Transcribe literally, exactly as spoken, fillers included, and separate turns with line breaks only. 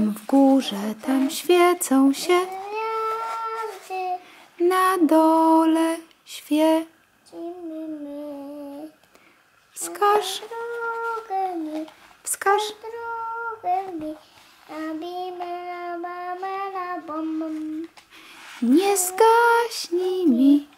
Tam w górze, tam świecą się, na dole świeci. Wskaż, wskaż. Nie zgaśnij mi